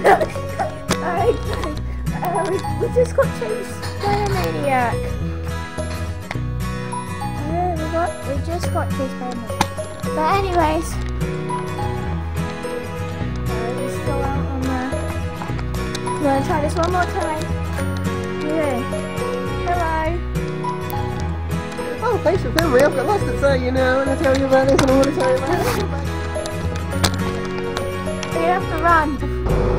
We just got chased by a maniac. We just got chased by a maniac. But anyways, just go out on there. I'm gonna try this one more time. Okay. Hello. Oh, thanks for filming me. I've got lots to say, you know, and I tell you about this and I want to tell you about it. You have to run.